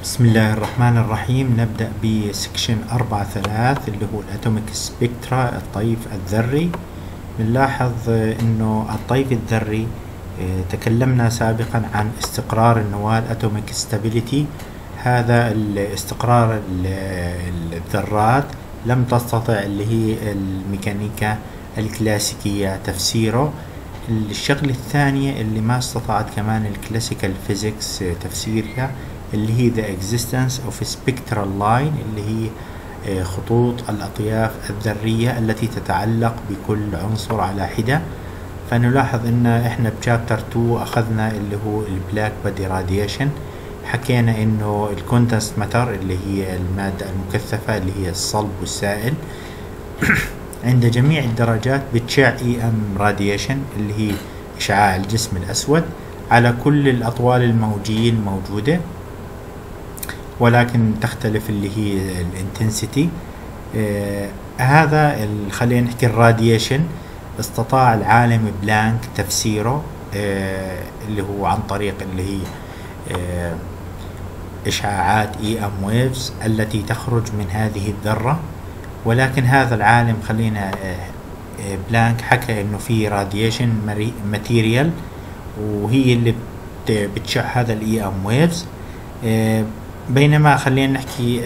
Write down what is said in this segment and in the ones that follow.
بسم الله الرحمن الرحيم. نبدأ بسكشن 4.3 اللي هو الأتوميك سبيكترا، الطيف الذري. بنلاحظ إنه الطيف الذري تكلمنا سابقا عن استقرار النواة أتوميك ستابيليتي. هذا الاستقرار الذرات لم تستطع اللي هي الميكانيكا الكلاسيكية تفسيره. الشغلة الثانية اللي ما استطاعت كمان الكلاسيكال فيزيكس تفسيرها اللي هي the existence of a spectral line، اللي هي خطوط الأطياف الذرية التي تتعلق بكل عنصر على حدة. فنلاحظ ان احنا بشابتر 2 اخذنا اللي هو البلاك بادي راديشن، حكينا انه الكوندنس ماتر اللي هي المادة المكثفة اللي هي الصلب والسائل عند جميع الدرجات بتشع EM راديشن اللي هي إشعاع الجسم الأسود على كل الأطوال الموجية الموجودة، ولكن تختلف اللي هي الانتنسيتي. هذا خلينا نحكي الراديشن استطاع العالم بلانك تفسيره اللي هو عن طريق اللي هي إشعاعات EM waves التي تخرج من هذه الذرة. ولكن هذا العالم خلينا بلانك حكى انه في راديشن ماتيريال وهي اللي بتشع هذا الاي ام ويفز، بينما خلينا نحكي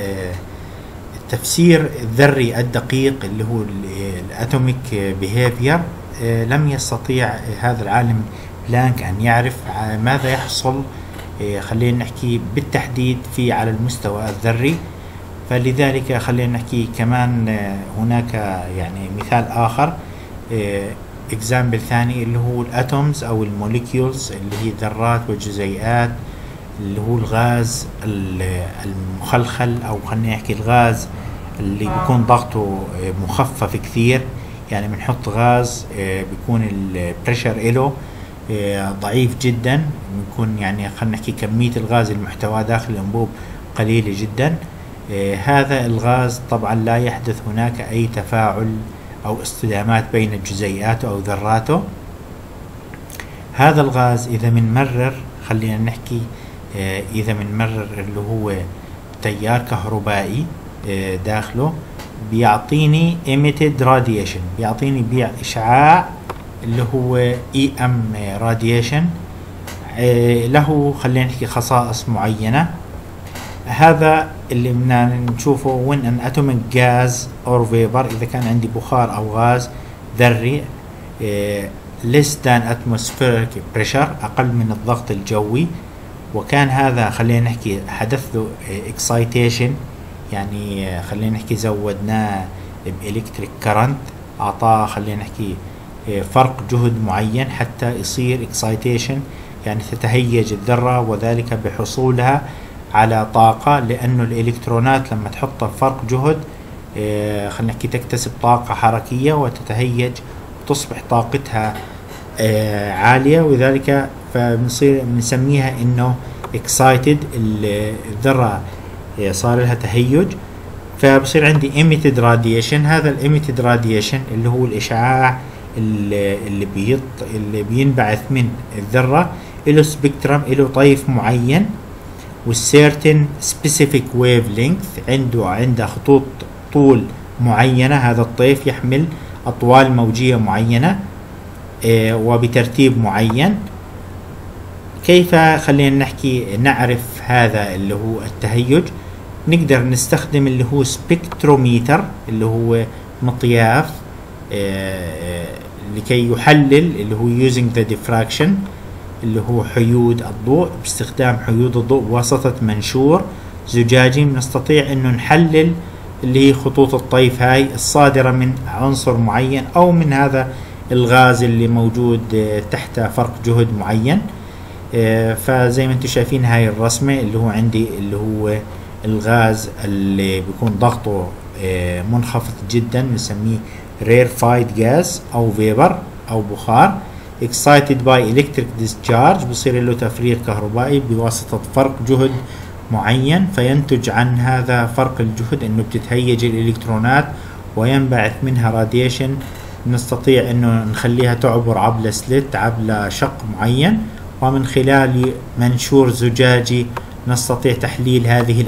التفسير الذري الدقيق اللي هو الاتوميك بيهيفير لم يستطيع هذا العالم بلانك ان يعرف ماذا يحصل خلينا نحكي بالتحديد في على المستوى الذري. فلذلك خلينا نحكي كمان هناك يعني مثال آخر، اكزامبل ثاني اللي هو الاتومز او الموليكيولز اللي هي الذرات والجزيئات، اللي هو الغاز المخلخل او خلينا نحكي الغاز اللي بيكون ضغطه مخفف كثير. يعني بنحط غاز بيكون البريشر له ضعيف جدا، بيكون يعني خلينا نحكي كمية الغاز المحتوى داخل الانبوب قليلة جدا. هذا الغاز طبعا لا يحدث هناك أي تفاعل أو اصطدامات بين الجزيئات أو ذراته. هذا الغاز إذا بنمرر خلينا نحكي إذا بنمرر اللي هو تيار كهربائي داخله بيعطيني emitted radiation، بيعطيني إشعاع اللي هو EM radiation له خلينا نحكي خصائص معينة. هذا اللي بدنا نشوفه when an atomic gas or vapor، إذا كان عندي بخار أو غاز ذري less than atmospheric pressure، أقل من الضغط الجوي، وكان هذا خلينا نحكي حدث له excitation، يعني خلينا نحكي زودناه بإلكتريك كارنت، أعطاه خلينا نحكي فرق جهد معين حتى يصير excitation، يعني تتهيج الذرة وذلك بحصولها على طاقة، لأنه الإلكترونات لما تحط فرق جهد خلينا نحكي تكتسب طاقة حركية وتتهيج وتصبح طاقتها عالية، وذلك فبنصير بنسميها إنه excited، الذرة صار لها تهيج، فبصير عندي emitted radiation. هذا emitted radiation اللي هو الإشعاع اللي بينبعث من الذرة له سبيكترم، له طيف معين والcertain specific wavelength، عنده خطوط طول معينة. هذا الطيف يحمل أطوال موجية معينة وبترتيب معين. كيف خلينا نحكي نعرف هذا اللي هو التهيج؟ نقدر نستخدم اللي هو سبكتروميتر اللي هو مطياف لكي يحلل اللي هو using the diffraction اللي هو حيود الضوء. باستخدام حيود الضوء بواسطة منشور زجاجي بنستطيع انه نحلل اللي هي خطوط الطيف هاي الصادرة من عنصر معين او من هذا الغاز اللي موجود تحت فرق جهد معين. فزي ما انتم شايفين هاي الرسمة اللي هو عندي اللي هو الغاز اللي بيكون ضغطه منخفض جدا بنسميه rarefied gas او vapor او بخار excited by electric discharge، بصير له تفريغ كهربائي بواسطة فرق جهد معين، فينتج عن هذا فرق الجهد انه بتتهيج الالكترونات وينبعث منها راديشن، نستطيع انه نخليها تعبر عبر شق معين، ومن خلال منشور زجاجي نستطيع تحليل هذه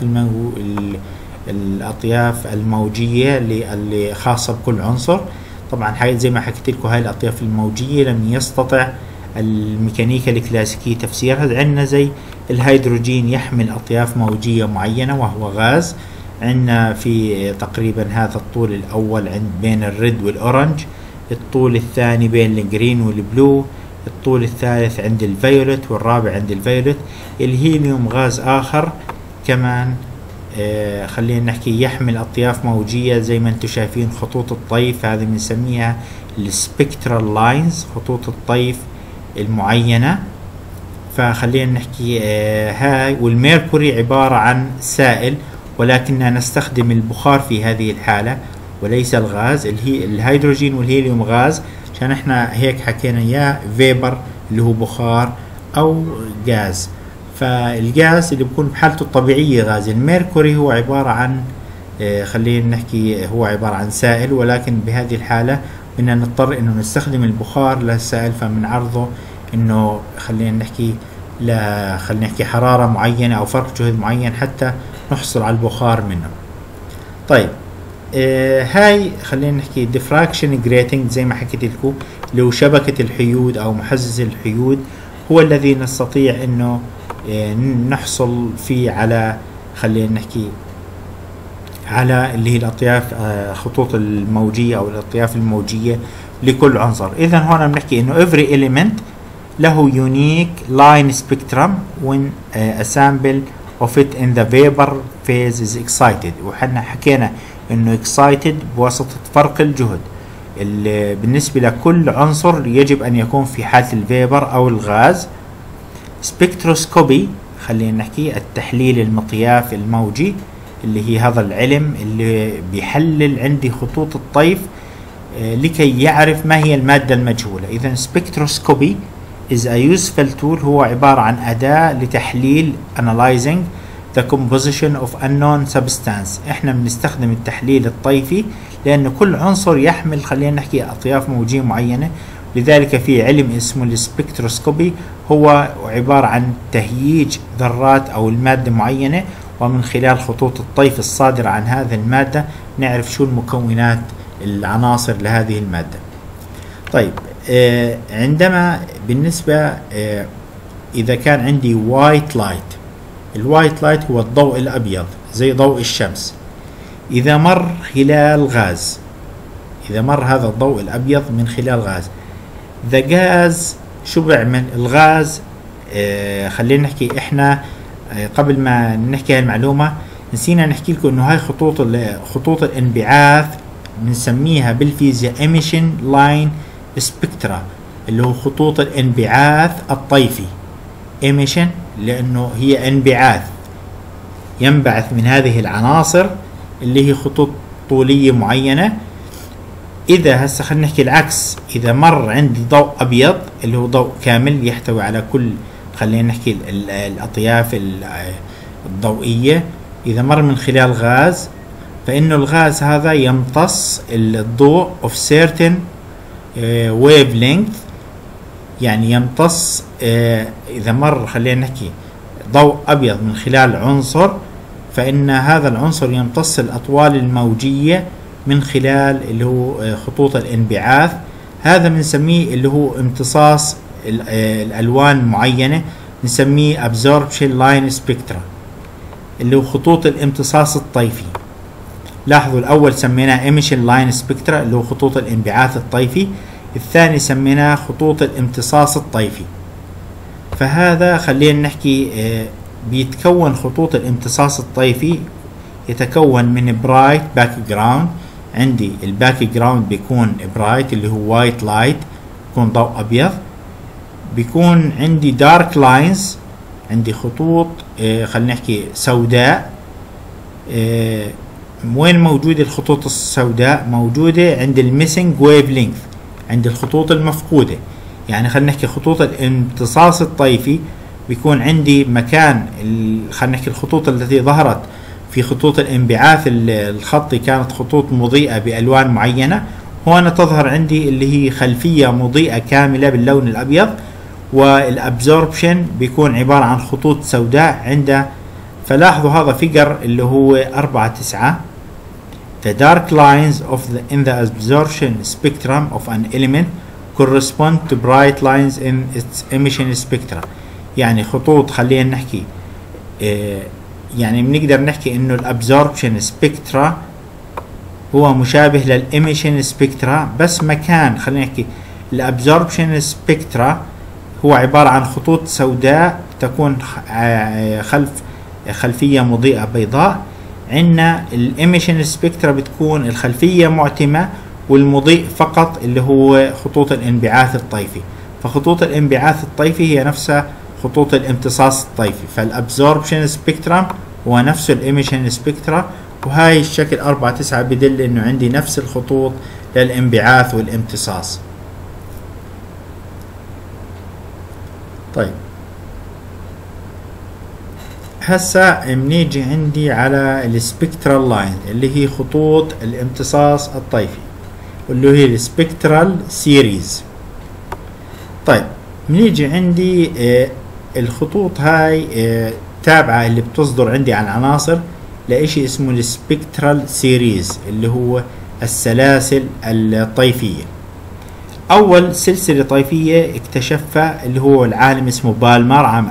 الأطياف الموجية اللي خاصة بكل عنصر. طبعا زي ما حكيت لكم هاي الأطياف الموجية لم يستطع الميكانيكا الكلاسيكية تفسيرها. عندنا زي الهيدروجين يحمل أطياف موجية معينة وهو غاز. عندنا في تقريبا هذا الطول الأول بين الريد والأورنج، الطول الثاني بين الجرين والبلو، الطول الثالث عند الفيولت، والرابع عند الفيولت. الهيليوم غاز آخر كمان خلينا نحكي يحمل أطياف موجية زي ما انتم شايفين خطوط الطيف، هذه بنسميها السبكترال لاينز، خطوط الطيف المعينة. فخلينا نحكي هاي. والميركوري عبارة عن سائل، ولكننا نستخدم البخار في هذه الحالة وليس الغاز. الهيدروجين والهيليوم غاز، عشان احنا هيك حكينا يا فيبر اللي هو بخار او غاز. فالغاز اللي بيكون بحالته الطبيعية غاز. الميركوري هو عبارة عن خلينا نحكي هو عبارة عن سائل، ولكن بهذه الحالة بدنا نضطر انه نستخدم البخار للسائل، فبنعرضه انه خلينا نحكي حرارة معينة او فرق جهد معين حتى نحصل على البخار منه. طيب هاي خلينا نحكي diffraction grating زي ما حكيت لكم، اللي هو شبكة الحيود او محزز الحيود، هو الذي نستطيع انه نحصل فيه على خلينا نحكي على اللي هي الأطياف خطوط الموجية أو الأطياف الموجية لكل عنصر. إذا هون بنحكي إنه every element له unique line spectrum when a sample of it in the vapor phase is excited. وحنا حكينا إنه excited بواسطة فرق الجهد اللي بالنسبة لكل عنصر يجب أن يكون في حالة الفيبر أو الغاز. سبكتروسكوبي خلينا نحكي التحليل المطياف الموجي، اللي هي هذا العلم اللي بيحلل عندي خطوط الطيف لكي يعرف ما هي المادة المجهولة. إذا سبكتروسكوبي is a useful tool، هو عبارة عن أداة لتحليل analyzing the composition of unknown substance. احنا بنستخدم التحليل الطيفي لأن كل عنصر يحمل خلينا نحكي أطياف موجية معينة، لذلك في علم اسمه السبكتروسكوبي، هو عبارة عن تهييج ذرات أو المادة معينة، ومن خلال خطوط الطيف الصادرة عن هذه المادة نعرف شو المكونات العناصر لهذه المادة. طيب عندما بالنسبة إذا كان عندي وايت لايت، الوايت لايت هو الضوء الأبيض زي ضوء الشمس، إذا مر خلال غاز، إذا مر هذا الضوء الأبيض من خلال غاز، ذا غاز شو بيعمل الغاز؟ خلينا نحكي إحنا قبل ما نحكي هالمعلومة نسينا نحكي لكم إنه هاي خطوط الانبعاث بنسميها بالفيزياء emission line spectra، اللي هو خطوط الانبعاث الطيفي. emission لأنه هي انبعاث ينبعث من هذه العناصر اللي هي خطوط طولية معينة. إذا هسه خلينا نحكي العكس، إذا مر عندي ضوء أبيض اللي هو ضوء كامل يحتوي على كل خلينا نحكي الأطياف الضوئية، إذا مر من خلال غاز فإنه الغاز هذا يمتص الضوء of certain wavelength، يعني يمتص إذا مر خلينا نحكي ضوء أبيض من خلال عنصر، فإن هذا العنصر يمتص الأطوال الموجية من خلال اللي هو خطوط الانبعاث. هذا بنسميه اللي هو امتصاص الألوان معينة، نسميه absorption line spectra اللي هو خطوط الامتصاص الطيفي. لاحظوا الأول سميناه emission line spectra اللي هو خطوط الانبعاث الطيفي، الثاني سميناه خطوط الامتصاص الطيفي. فهذا خلينا نحكي بيتكون خطوط الامتصاص الطيفي يتكون من برايت باك جراوند. عندي الباك جراوند بيكون برايت اللي هو وايت لايت، بيكون ضوء أبيض. بيكون عندي دارك لاينز، عندي خطوط خلينا نحكي سوداء. وين موجودة الخطوط السوداء؟ موجودة عند الميسنج ويف لينث، عند الخطوط المفقودة. يعني خلينا نحكي خطوط الامتصاص الطيفي بيكون عندي مكان خلينا نحكي الخطوط التي ظهرت في خطوط الانبعاث الخطي كانت خطوط مضيئة بألوان معينة، هنا تظهر عندي اللي هي خلفية مضيئة كاملة باللون الأبيض، والابزوربشن بيكون عبارة عن خطوط سوداء عند. فلاحظوا هذا فيجر اللي هو 4/9. The dark lines in the absorption spectrum of an element correspond to bright lines in its emission spectra. يعني خطوط، خلينا نحكي يعني بنقدر نحكي انه الابزوربشن سبكترا هو مشابه للإيميشن سبكترا، بس مكان خلينا نحكي الابزوربشن سبكترا هو عبارة عن خطوط سوداء تكون خلفية مضيئة بيضاء. عندنا الإيميشن سبكترا بتكون الخلفية معتمة والمضيء فقط اللي هو خطوط الانبعاث الطيفي. فخطوط الانبعاث الطيفي هي نفسها خطوط الامتصاص الطيفي. فالابزوربشن سبكترم هو نفسه الإيميشن سبكترا، وهاي الشكل 4/9 بدل انه عندي نفس الخطوط للانبعاث والامتصاص. طيب هسا بنيجي عندي على السبكترال لاين اللي هي خطوط الامتصاص الطيفي واللي هي السبكترال سيريز. طيب بنيجي عندي الخطوط هاي تابعة اللي بتصدر عندي عن عناصر لإشي اسمه السبكترال سيريز اللي هو السلاسل الطيفية. أول سلسلة طيفية اكتشفها اللي هو العالم اسمه بالمر عام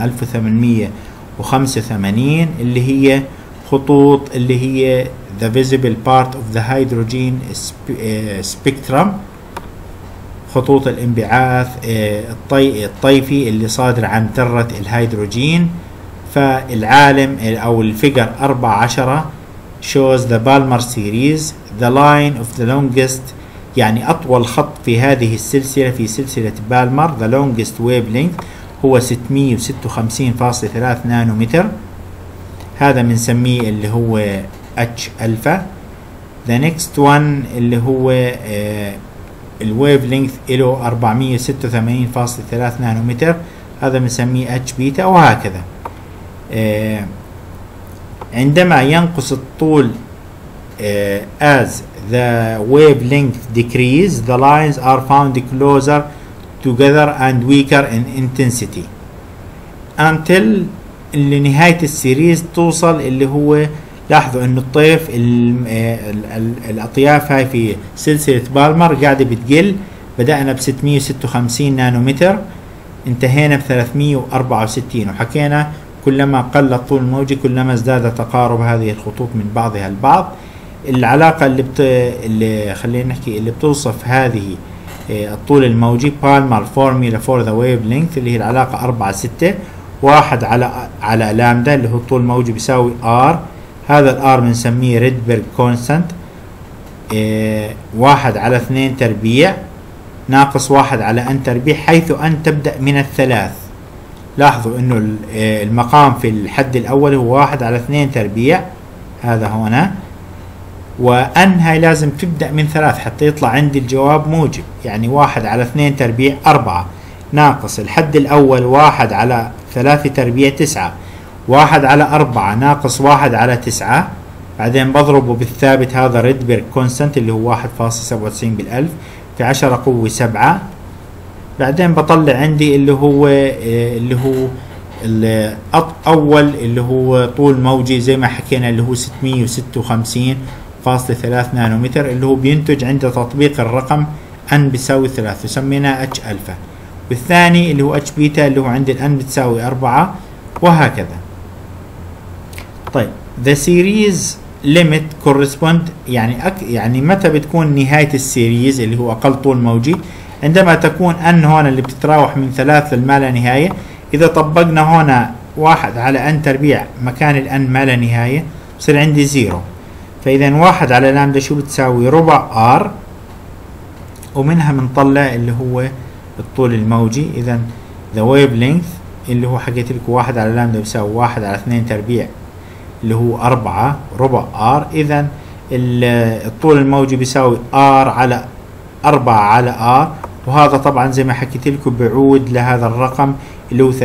1885 اللي هي خطوط اللي هي the visible part of the hydrogen spectrum، خطوط الانبعاث الطيفي اللي صادر عن ذرة الهيدروجين. فالعالم أو الفيجر 14 shows the Balmer series the line of the longest، يعني أطول خط في هذه السلسلة في سلسلة بالمر the longest wavelength هو 656.3 نانومتر. هذا بنسميه اللي هو H ألفا. the next one اللي هو الويف لينث له 486.3 نانومتر، هذا بنسميه H بيتا، وهكذا. عندما ينقص الطول as the wavelength decrease the lines are found closer together and weaker in intensity until لنهاية السيريز توصل اللي هو. لاحظوا انه الطيف الاطياف هاي في سلسلة بالمر قاعدة بتقل. بدأنا ب 656 نانومتر انتهينا ب 364، وحكينا كلما قل الطول الموجي كلما ازداد تقارب هذه الخطوط من بعضها البعض. العلاقة اللي خلينا نحكي اللي بتوصف هذه الطول الموجي بالمر فورميلا فور ذا ويف لينث اللي هي العلاقة 4/6، 1 على لامدا اللي هو الطول الموجي بيساوي R. هذا الار بنسميه ريدبرغ كونستانت 1 على 2 تربيع ناقص 1 على n تربيع، حيث n تبدأ من الثلاث. لاحظوا انه المقام في الحد الاول هو 1 على 2 تربيع، هذا هنا، وn هاي لازم تبدأ من 3 حتى يطلع عندي الجواب موجب. يعني 1 على 2 تربيع 4 ناقص الحد الاول 1 على 3 تربيع 9، 1 على 4 ناقص 1 على 9، بعدين بضربه بالثابت هذا ريدبرغ كونستانت اللي هو 1.97 بالألف في 10 قوة 7، بعدين بطلع عندي اللي هو الأول اللي هو طول موجي زي ما حكينا اللي هو 656.3 نانومتر اللي هو بينتج عند تطبيق الرقم n بيساوي 3 وسميناه H ألفا، والثاني اللي هو H بيتا اللي هو عند n بتساوي 4 وهكذا. طيب the series limit correspond يعني متى بتكون نهاية السيريز اللي هو أقل طول موجي؟ عندما تكون n هون اللي بتتراوح من 3 لما لا نهاية. إذا طبقنا هون 1 على n تربيع مكان ال n ما لا نهاية بصير عندي 0. فإذا 1 على لامدا شو بتساوي؟ ربع r، ومنها بنطلع اللي هو الطول الموجي. إذا the wavelength اللي هو حكيت لكم 1 على لامدا بيساوي 1 على 2 تربيع اللي هو 4 ربع r. إذا الطول الموجي بيساوي r على 4 على r، وهذا طبعا زي ما حكيت لكم بيعود لهذا الرقم اللي هو 364.6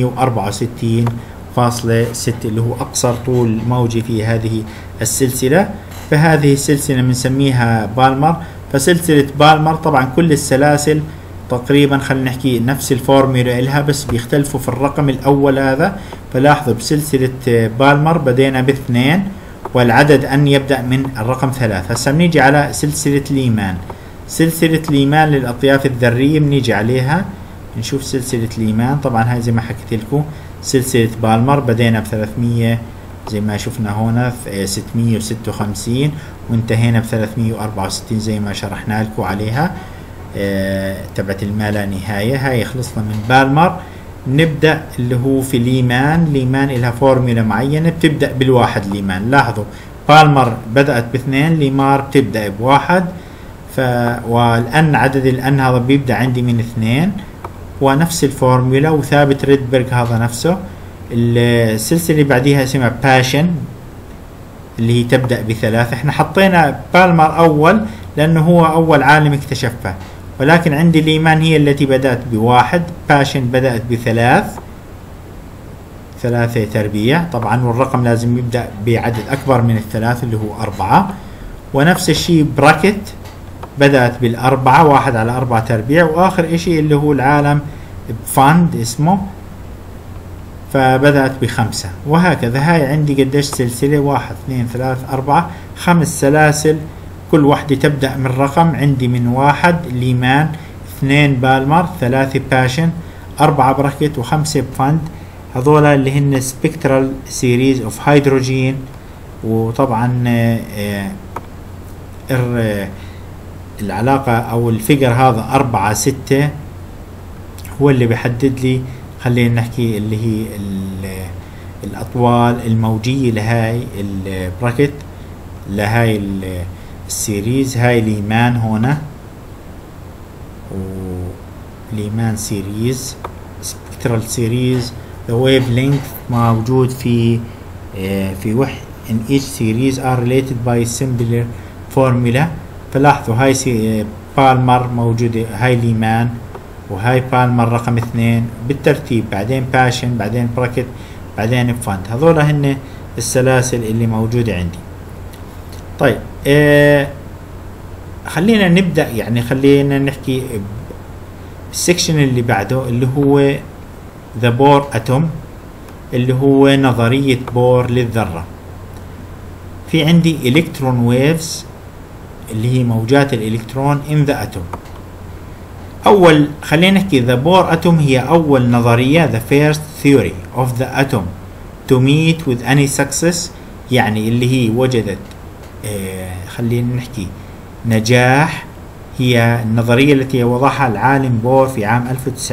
اللي هو أقصر طول موجي في هذه السلسلة. فهذه السلسلة بنسميها بالمر. فسلسلة بالمر طبعا كل السلاسل تقريبا خلينا نحكي نفس الفورمولا إلها، بس بيختلفوا في الرقم الأول هذا. فلاحظوا بسلسلة بالمر بدينا باثنين والعدد أن يبدأ من الرقم 3. هسا بنيجي على سلسلة ليمان. سلسلة ليمان للأطياف الذرية بنيجي عليها نشوف سلسلة ليمان. طبعا هاي زي ما حكيت لكم سلسلة بالمر بدينا ب 300 زي ما شفنا هنا 656 وانتهينا ب 364 زي ما شرحنا لكم عليها تبعت الما لا نهاية. هاي خلصنا من بالمر. نبدأ اللي هو في ليمان. ليمان لها فورمولا معينة بتبدأ بالواحد. ليمان لاحظوا بالمر بدأت باثنين، ليمار بتبدأ بواحد. والأن عدد الأن هذا بيبدأ عندي من 2 ونفس الفورمولا. وثابت ريدبرغ هذا نفسه. السلسلة اللي بعديها اسمها باشن اللي هي تبدأ ب3. احنا حطينا بالمر أول لأنه هو أول عالم اكتشفها، ولكن عندي ليمان هي التي بدأت ب1. باشن بدأت ب3 تربيع طبعا، والرقم لازم يبدأ بعدد أكبر من 3 اللي هو 4. ونفس الشيء براكت بدأت بال4 1 على 4 تربيع. وآخر إشي اللي هو العالم فاند اسمه فبدأت ب5. وهكذا هاي عندي قديش سلسلة 1 2 3 4 5 سلاسل، كل وحدة تبدأ من رقم. عندي من 1 ليمان، 2 بالمر، 3 باشن، 4 براكت، و5 بفند. هذول اللي هن سبكترال سيريز اوف هيدروجين. وطبعا العلاقة او الفيجر هذا 4 6 هو اللي بيحدد لي خلينا نحكي اللي هي الأطوال الموجية لهاي البراكت لهاي السيريز. هاي ليمان هنا وليمان سيريز سبكترال سيريز. the wavelength موجود في in each series are related by similar formula. فلاحظوا هاي بالمر موجودة، هاي ليمان، وهاي بالمر رقم 2 بالترتيب، بعدين باشن، بعدين براكت، بعدين فاند. هذول هن السلاسل اللي موجودة عندي. طيب خلينا نبدأ، يعني خلينا نحكي السكشن اللي بعده اللي هو the Bohr atom اللي هو نظرية بور للذرة. في عندي electron waves اللي هي موجات الإلكترون in the atom. أول خلينا نحكي the Bohr atom هي أول نظرية the first theory of the atom to meet with any success، يعني اللي هي وجدت خلينا نحكي نجاح. هي النظرية التي وضعها العالم بور في عام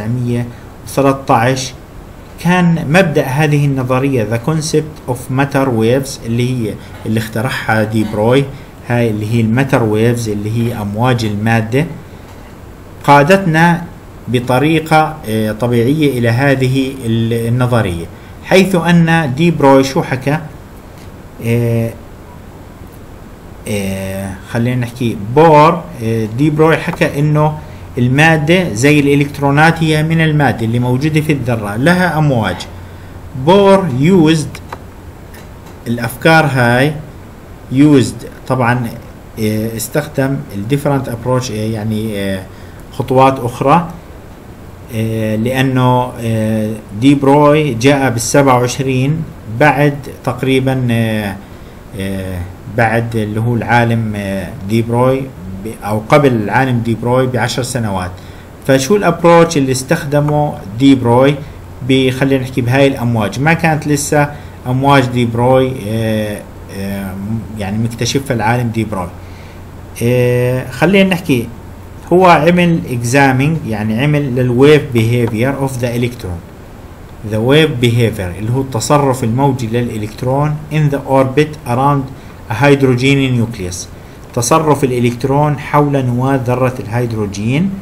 1913. كان مبدأ هذه النظرية the concept of matter waves اللي اخترعها دي بروي. هاي اللي هي الماتر ويفز اللي هي أمواج المادة، قادتنا بطريقة طبيعية إلى هذه النظرية، حيث أن دي بروي شو حكى؟ خلينا نحكي بور. دي بروي حكى إنه المادة زي الإلكترونات هي من المادة اللي موجودة في الذرة لها أمواج. بور used الأفكار هاي used طبعا استخدم different approach يعني خطوات أخرى، لأنه دي بروي جاء بال27 بعد تقريبا بعد اللي هو العالم دي بروي أو قبل العالم دي بروي ب10 سنوات. فشو الابروتش اللي استخدمه دي بروي؟ خلينا نحكي بهاي الأمواج. ما كانت لسه أمواج دي بروي يعني مكتشفها العالم دي بروي. خلينا نحكي هو عمل examining يعني عمل للويف behavior of the electron. the wave behavior اللي هو التصرف الموجي للإلكترون in the orbit around a hydrogen nucleus. تصرف الإلكترون حول نواة ذرة الهيدروجين.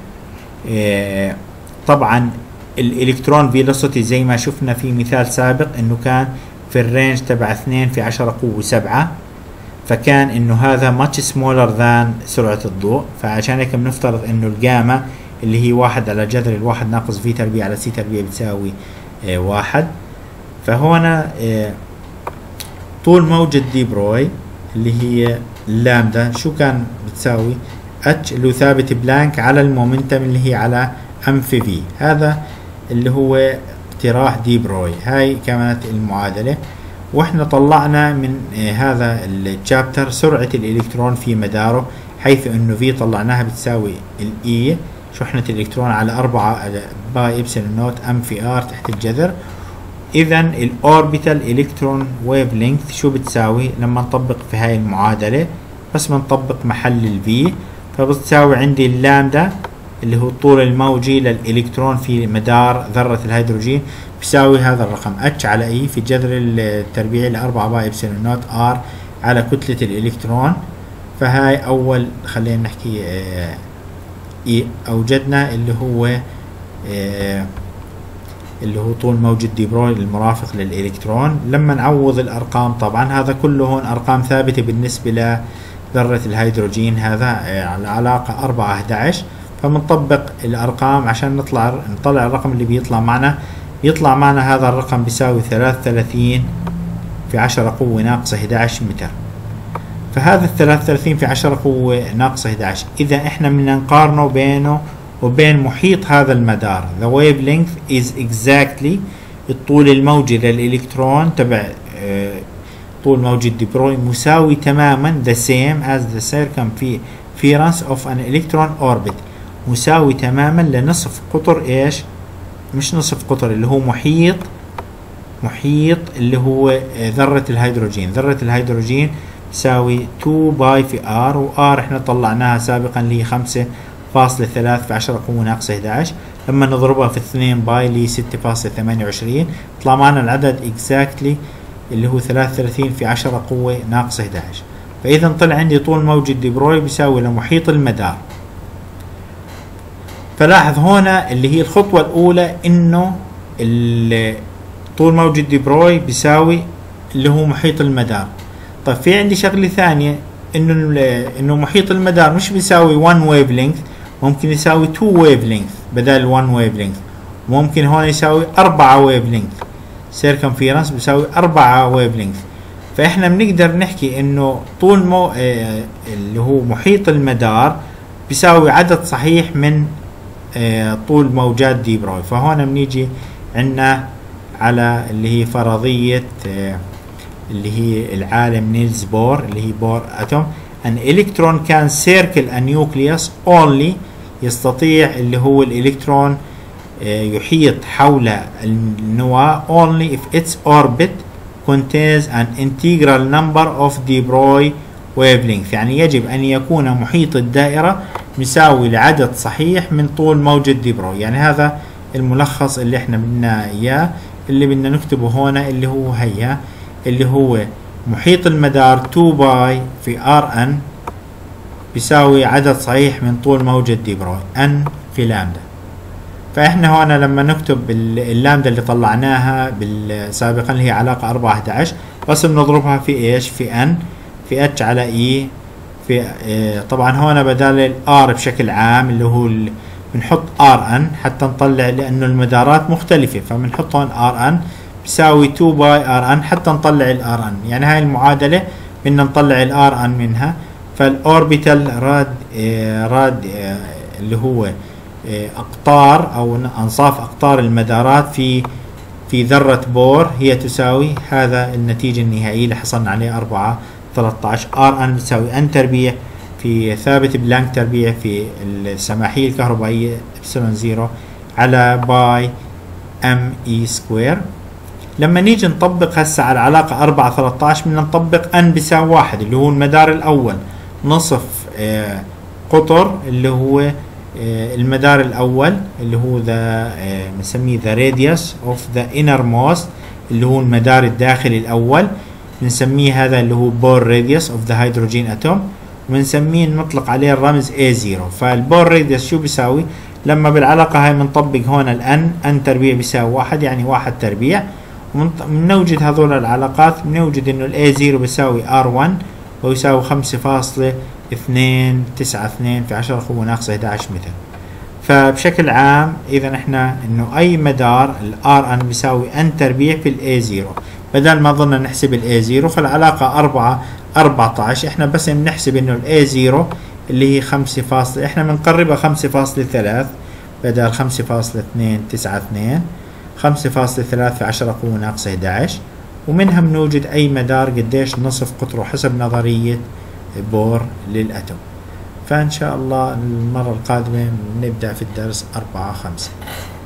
طبعا الإلكترون velocity زي ما شفنا في مثال سابق انه كان في الرينج تبع 2 في 10 قوة 7، فكان انه هذا much smaller than سرعة الضوء. فعشان هيك بنفترض انه الجاما اللي هي 1 على جذر الواحد ناقص في تربيع على سي تربيع بتساوي 1. فهنا طول موجة دي بروي اللي هي اللامدا شو كان بتساوي اتش اللي هو ثابت بلانك على المومنتم اللي هي على ام في في. هذا اللي هو اقتراح دي بروي. هاي كانت المعادلة، واحنا طلعنا من هذا الشابتر سرعة الالكترون في مداره، حيث انه في طلعناها بتساوي الاي شحنة الالكترون على 4 باي ابسلون نوت ام في ار تحت الجذر. اذا الاوربيتال الكترون ويف لينث شو بتساوي لما نطبق في هاي المعادلة؟ بس بنطبق محل الفي، فبتساوي عندي اللامدا اللي هو الطول الموجي للإلكترون في مدار ذرة الهيدروجين، بيساوي هذا الرقم اتش على اي في الجذر التربيعي ل4 باي ابسلون نوت ار على كتلة الإلكترون. فهاي أول خلينا نحكي أوجدنا اللي هو طول موج دي بروي المرافق للإلكترون. لما نعوض الأرقام، طبعا هذا كله هون أرقام ثابتة بالنسبة لذرة الهيدروجين، هذا على علاقة 4-11، فبنطبق الأرقام عشان نطلع الرقم اللي بيطلع معنا هذا الرقم بيساوي 33 في 10 قوة ناقصة 11 متر. فهذا 33 في 10 قوة ناقصة 11 إذا احنا بدنا نقارنه بينه وبين محيط هذا المدار، the wavelength is exactly الطول الموجي للإلكترون تبع طول موج دي بروي مساوي تماما the same as the circumference of an electron orbit، مساوي تماما لنصف قطر ايش؟ مش نصف قطر، اللي هو محيط اللي هو ذرة الهيدروجين. ذرة الهيدروجين تساوي 2 باي في ار، وار احنا طلعناها سابقا اللي هي 5.3 في 10 قوة ناقصة 11، لما نضربها في 2 باي اللي هي 6.28 طلع معنا العدد exactly اللي هو 33 في 10 قوة ناقصة 11. فإذا طلع عندي طول موج دي بروي بيساوي لمحيط المدار. فلاحظ هنا اللي هي الخطوة الأولى إنه طول موج دي بروي بيساوي اللي هو محيط المدار. طيب في عندي شغلة ثانية، إنه محيط المدار مش بيساوي 1 ويف لينث، ممكن يساوي 2 ويف لينث بدل 1 ويف لينث، وممكن هون يساوي 4 ويف لينث. سيركمفيرنس بيساوي 4 ويف لينث. فإحنا بنقدر نحكي إنه طول اللي هو محيط المدار بيساوي عدد صحيح من طول موجات دي بروي. فهون بنيجي عنا على اللي هي فرضية اللي هي العالم نيلز بور، اللي هي بور اتوم. an electron can circle a nucleus only، يستطيع اللي هو الالكترون يحيط حول النواة only if its orbit contains an integral number of de Broglie wavelength، يعني يجب أن يكون محيط الدائرة مساوي لعدد صحيح من طول موج دي بروي. يعني هذا الملخص اللي احنا بدنا اياه، اللي بدنا نكتبه هنا اللي هو هيا اللي هو محيط المدار 2 باي في ار ان بيساوي عدد صحيح من طول موج دي بروي ان في لامدا. فاحنا هنا لما نكتب اللامدا اللي طلعناها سابقا اللي هي علاقة 4-11 بس بنضربها في ايش؟ في ان في اتش على اي في طبعا هنا بدل الار بشكل عام اللي هو بنحط ار ان حتى نطلع، لانه المدارات مختلفة فبنحط هون ار ان بيساوي 2 باي ار ان حتى نطلع الار ان. يعني هاي المعادلة بدنا نطلع الار ان منها. فالاوربيتال راد اللي هو اقطار او انصاف اقطار المدارات في ذرة بور هي تساوي هذا النتيجة النهائية اللي حصلنا عليه 4.13 ار ان بتساوي ان تربيع في ثابت بلانك تربيع في السماحية الكهربائية ابسلون 0 على باي ام اي سكوير. لما نيجي نطبق هسه على العلاقة 4.13 بدنا نطبق ان بيساوي 1 اللي هو المدار الاول نصف قطر اللي هو المدار الاول اللي هو بنسميه the radius of the innermost اللي هو المدار الداخلي الاول، بنسميه هذا اللي هو بور radius of the hydrogen atom، وبنسميه نطلق عليه الرمز A0. فالبور radius شو بيساوي؟ لما بالعلاقة هاي بنطبق هون الان ان تربيع بيساوي 1 يعني 1 تربيع، وبنوجد هذول العلاقات بنوجد انه A0 بيساوي R1 ويساوي 5.292 في 10 قوة ناقصة 11 متر. فبشكل عام اذا احنا انه اي مدار الار ان بيساوي ان تربيع في الاي 0، بدل ما ظلنا نحسب الاي 0 فالعلاقة 4.14 احنا بس بنحسب انه الاي 0 اللي هي 5 احنا بنقربها 5.3 بدل 5.292، 5.3 في 10 قوة ناقصة 11. ومنها بنوجد أي مدار قديش نصف قطره حسب نظرية بور للأتوم. فإن شاء الله المرة القادمة نبدأ في الدرس 4 5.